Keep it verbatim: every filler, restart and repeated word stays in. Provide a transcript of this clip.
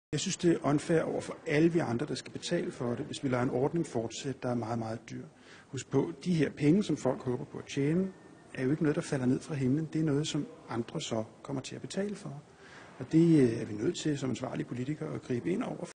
Jeg synes, det er unfair over for alle vi andre, der skal betale for det, hvis vi lader en ordning fortsætte, der er meget, meget dyr. Husk på, de her penge, som folk håber på at tjene, er jo ikke noget, der falder ned fra himlen. Det er noget, som andre så kommer til at betale for. Og det er vi nødt til som ansvarlige politikere at gribe ind over.